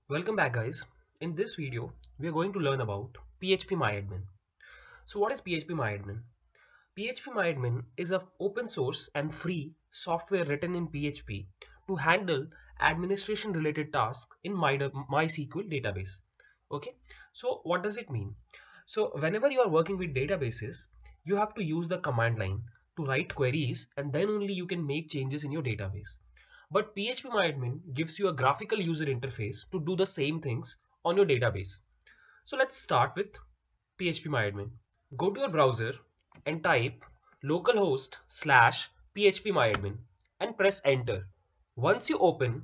Welcome back, guys. In this video, we are going to learn about PHP So what is PHP PHP is an open source and free software written in PHP to handle administration related tasks in MySQL database. Okay, so what does it mean? So whenever you are working with databases, you have to use the command line to write queries, and then only you can make changes in your database. But PHP gives you a graphical user interface to do the same things on your database. So let's start with PHP Go to your browser and type localhost/phpMyAdmin and press enter. Once you open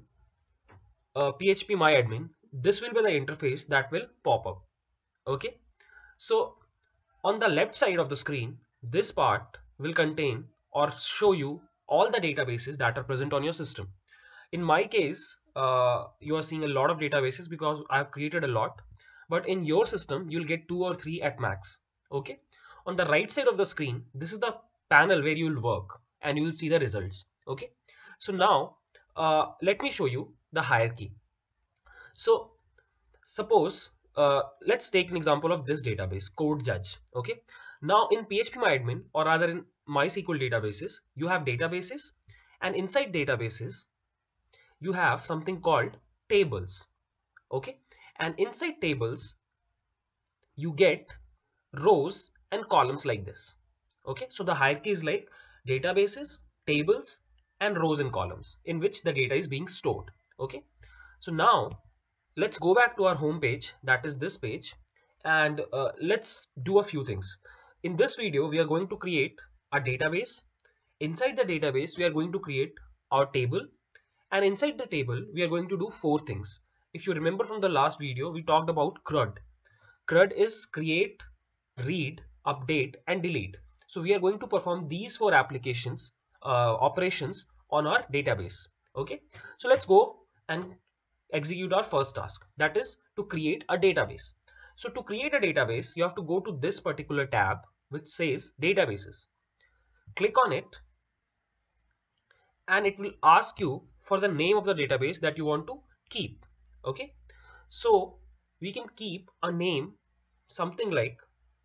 PHP this will be the interface that will pop up. Okay, so on the left side of the screen, this part will contain or show you all the databases that are present on your system. In my case, you are seeing a lot of databases because I have created a lot, but in your system, you'll get 2 or 3 at max. Okay. On the right side of the screen, this is the panel where you'll work and you will see the results. Okay. So now, let me show you the hierarchy. So suppose, let's take an example of this database, CodeJudge. Okay. Now in PHP or rather in MySQL databases, you have databases, and inside databases, you have something called tables. Okay, and inside tables you get rows and columns like this. Okay, so the hierarchy is like databases, tables, and rows and columns in which the data is being stored. Okay, so now let's go back to our home page, that is this page, and let's do a few things. In this video we are going to create a database. Inside the database we are going to create our table, and inside the table we are going to do 4 things. If you remember from the last video, we talked about CRUD. CRUD is create, read, update, and delete. So we are going to perform these 4 applications operations on our database. Okay, so let's go and execute our first task, that is to create a database. So to create a database, you have to go to this particular tab which says databases. Click on it and it will ask you for the name of the database that you want to keep. Okay, so we can keep a name something like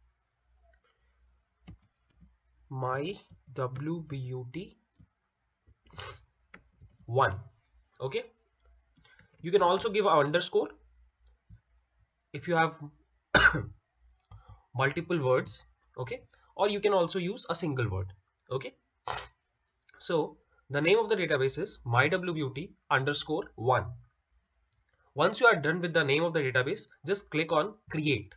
mywbt1. Okay, you can also give an underscore if you have multiple words. Okay, or you can also use a single word. Okay, so the name of the database is mywbt_1. Once you are done with the name of the database, just click on create.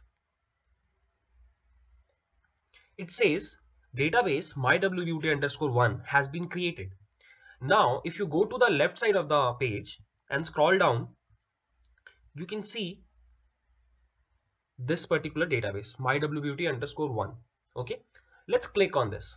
It says database mywbt_1 has been created. Now if you go to the left side of the page and scroll down, you can see this particular database mywbt_1. Okay, let's click on this,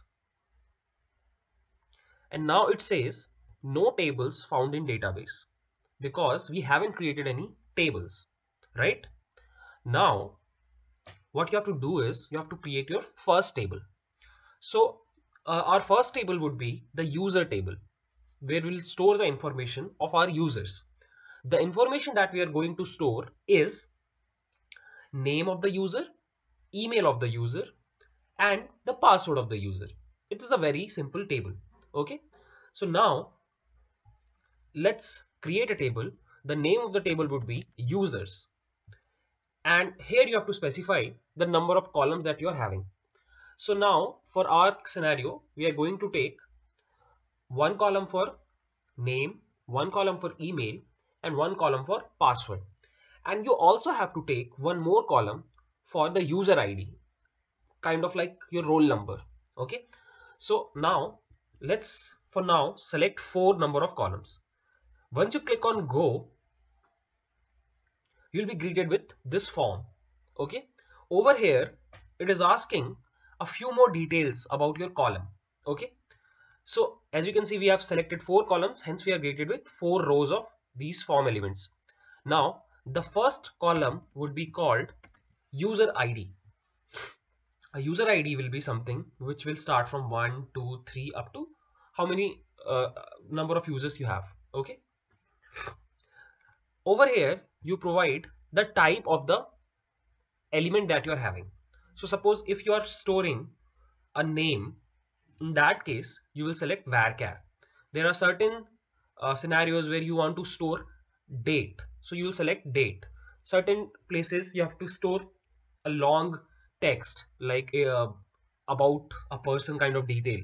and now it says no tables found in database because we haven't created any tables. Right, now what you have to do is you have to create your first table. So our first table would be the user table, where we'll store the information of our users. The information that we are going to store is name of the user, email of the user, and the password of the user. It is a very simple table. Okay, so now let's create a table. The name of the table would be users, and here you have to specify the number of columns that you are having. So now for our scenario, we are going to take one column for name, one column for email, and one column for password. And you also have to take one more column for the user ID, kind of like your roll number. Okay, so now let's for now select 4 number of columns. Once you click on go, you'll be greeted with this form. Okay, over here it is asking a few more details about your column. Okay, so as you can see, we have selected 4 columns, hence we are greeted with 4 rows of these form elements. Now the first column would be called user ID. A user ID will be something which will start from 1, 2, 3 up to how many number of users you have. Okay, over here you provide the type of the element that you are having. So suppose if you are storing a name, in that case you will select varchar. There are certain scenarios where you want to store date, so you will select date. Certain places you have to store a long text like about a person kind of detail.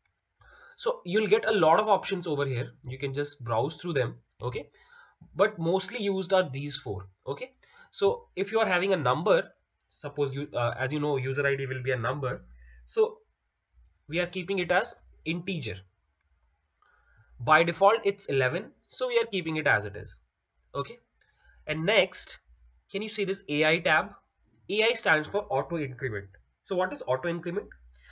So you'll get a lot of options over here, you can just browse through them. Okay, but mostly used are these four. Okay, so if you are having a number, suppose you as you know, user ID will be a number, so we are keeping it as integer. By default it's 11, so we are keeping it as it is. Okay, and next, can you see this AI tab? AI stands for auto increment. So what is auto increment?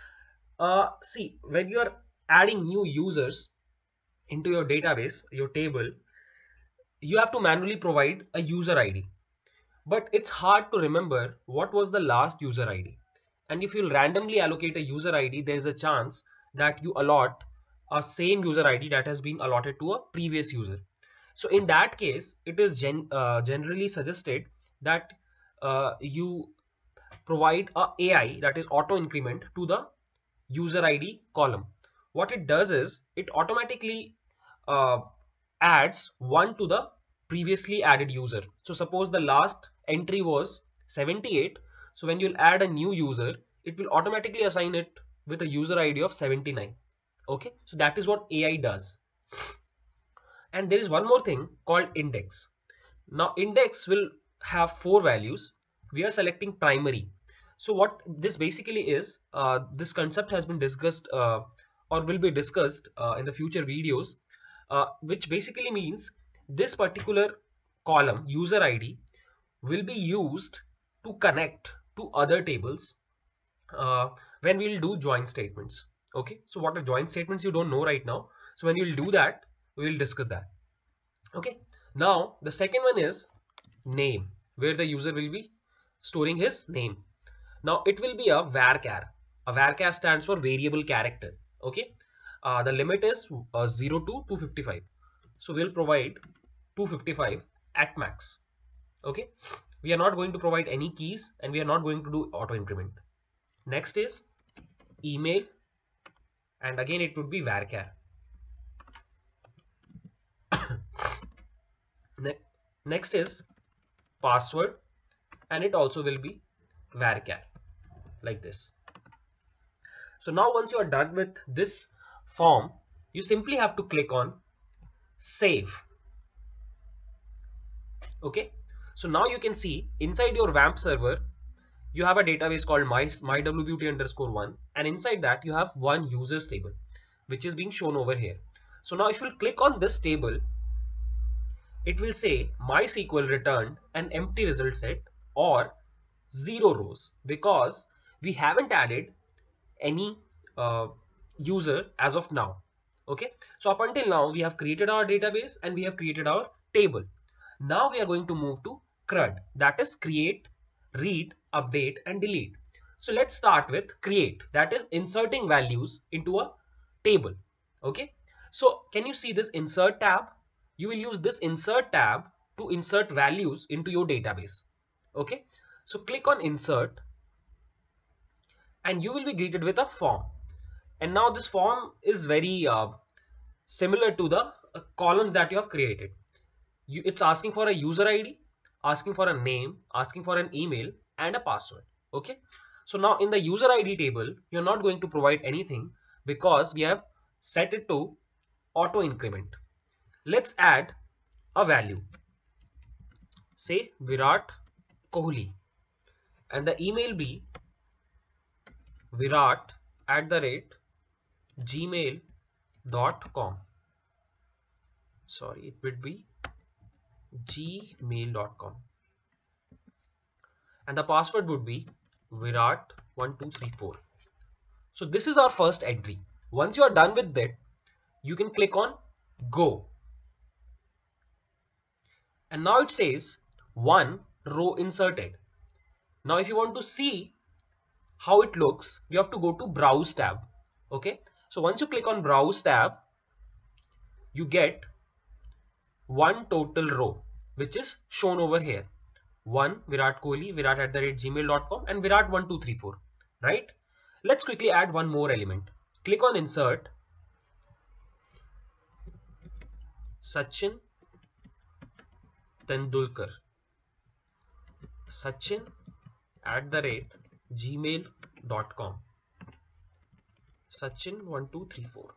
See, when you are adding new users into your database, your table, you have to manually provide a user ID. But it's hard to remember what was the last user ID. And if you randomly allocate a user ID, there is a chance that you allot a same user ID that has been allotted to a previous user. So in that case, it is generally suggested that you provide a AI, that is auto increment, to the user ID column. What it does is it automatically uh, adds 1 to the previously added user. So suppose the last entry was 78. So when you'll add a new user, it will automatically assign it with a user ID of 79. Okay, so that is what AI does. And there is one more thing called index. Now index will have 4 values. We are selecting primary. So what this basically is, this concept has been discussed or will be discussed in the future videos, which basically means this particular column, user ID, will be used to connect to other tables when we'll do join statements. Okay, so what are join statements you don't know right now. So when you'll do that, we will discuss that. Okay, now the second one is name, where the user will be storing his name. Now it will be a varchar. A varchar stands for variable character. Okay, the limit is 0 to 255. So we'll provide 255 at max. Okay, we are not going to provide any keys and we are not going to do auto increment. Next is email, and again it would be varchar. Next is password, and it also will be varchar, like this. So now once you are done with this form, you simply have to click on save. Okay, so now you can see inside your WAMP server you have a database called mywbeauty_1, and inside that you have one users table which is being shown over here. So now if you click on this table, it will say MySQL returned an empty result set or 0 rows, because we haven't added any user as of now. Okay, so up until now we have created our database and we have created our table. Now we are going to move to CRUD, that is create, read, update and delete. So let's start with create, that is inserting values into a table. Okay, so can you see this insert tab? You will use this insert tab to insert values into your database. Okay, so click on insert and you will be greeted with a form. And now this form is very similar to the columns that you have created. It's asking for a user ID, asking for a name, asking for an email and a password. Okay, so now in the user ID table you're not going to provide anything because we have set it to auto increment. Let's add a value, say Virat Kohli, and the email be virat@gmail.com. Sorry, it would be gmail.com, and the password would be Virat1234. So this is our first entry. Once you are done with that, you can click on go, and now it says one row inserted. Now if you want to see how it looks, you have to go to browse tab. Okay, so once you click on browse tab, you get one total row. which is shown over here. One Virat Kohli, virat@gmail.com, and Virat1234, right? Let's quickly add one more element. Click on insert, Sachin Tendulkar, Sachin@gmail.com, Sachin1234.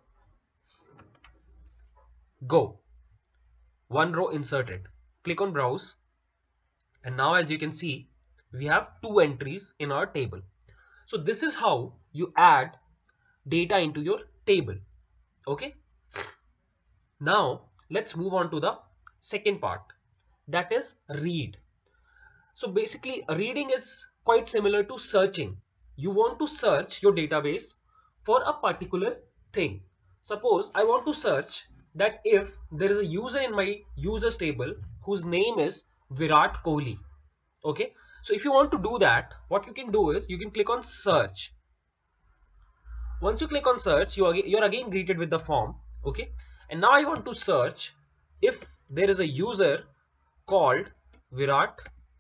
Go. One row inserted. Click on browse, and now as you can see, we have two entries in our table. So this is how you add data into your table. Okay. Now let's move on to the second part, that is read. So basically reading is quite similar to searching. You want to search your database for a particular thing. Suppose I want to search that if there is a user in my users table whose name is Virat Kohli. Okay, so if you want to do that, what you can do is you can click on search. Once you click on search, you're again greeted with the form. Okay, and now I want to search if there is a user called Virat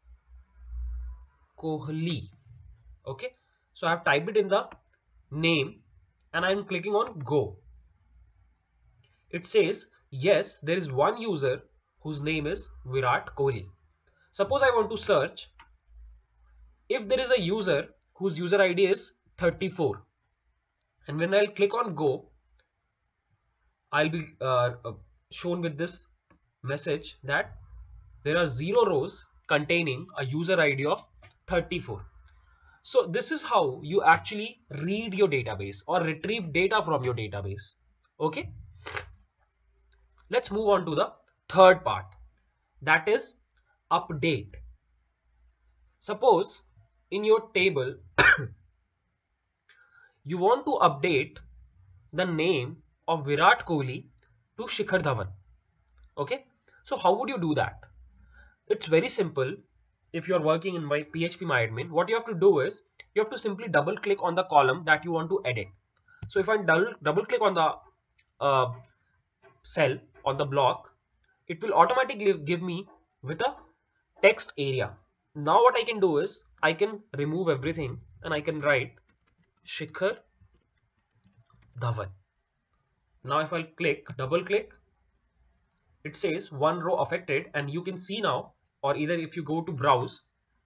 Kohli. Okay, so I have typed it in the name and I'm clicking on go. It says yes, there is one user whose name is Virat Kohli. Suppose I want to search if there is a user whose user ID is 34, and when I'll click on go, I'll be shown with this message that there are 0 rows containing a user ID of 34. So this is how you actually read your database or retrieve data from your database. Okay, let's move on to the third part, that is update. Suppose in your table you want to update the name of Virat Kohli to Shikhar Dhawan. Okay, so how would you do that? It's very simple. If you're working in my PHPMyAdmin, what you have to do is you have to simply double click on the column that you want to edit. So if I double click on the cell on the block, it will automatically give me with a text area. Now what I can do is I can remove everything and I can write Shikhar Dhawan. Now if I double click, it says one row affected, and you can see now, or either if you go to browse,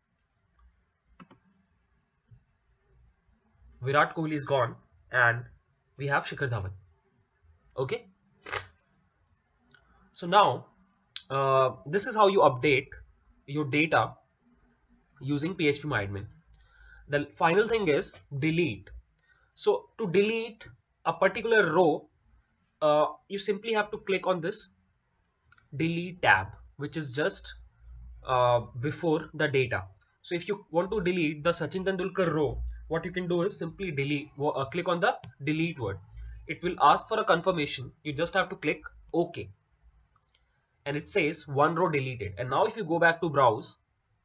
Virat Kohli is gone and we have Shikhar Dhawan. Okay, so now this is how you update your data using PHPMyAdmin. The final thing is delete. So to delete a particular row, you simply have to click on this delete tab, which is just before the data. So if you want to delete the Sachin Tendulkar row, what you can do is simply click on the delete word. It will ask for a confirmation. You just have to click OK, and it says one row deleted. And now if you go back to browse,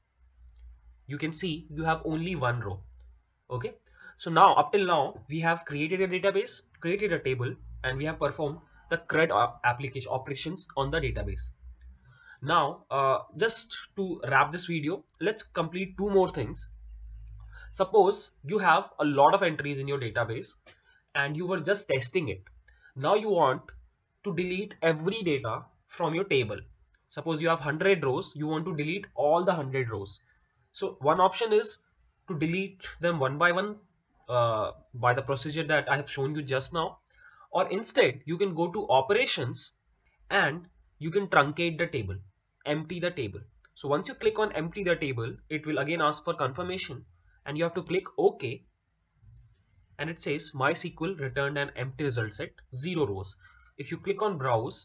you can see you have only one row. Okay, so now up till now we have created a database, created a table, and we have performed the CRUD application operations on the database. Now just to wrap this video, let's complete two more things. Suppose you have a lot of entries in your database and you were just testing it. Now you want to delete every data from your table. Suppose you have 100 rows, you want to delete all the 100 rows. So one option is to delete them one by one by the procedure that I have shown you just now, or instead you can go to operations and you can truncate the table, empty the table. So once you click on empty the table, it will again ask for confirmation and you have to click OK, and it says MySQL returned an empty result set, 0 rows. If you click on browse,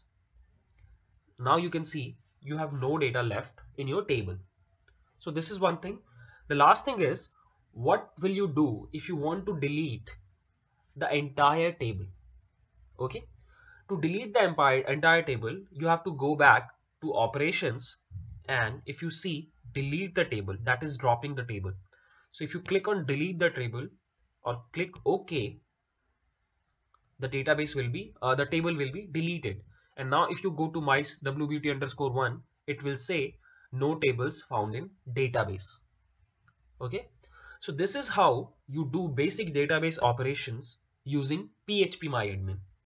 now you can see you have no data left in your table. So this is one thing. The last thing is, what will you do if you want to delete the entire table? Okay, to delete the entire table, you have to go back to operations, and if you see delete the table, that is dropping the table. So if you click on delete the table or click OK, the database will be the table will be deleted. And now if you go to my wbt_1, it will say no tables found in database. Okay, so this is how you do basic database operations using PHP MyAdmin.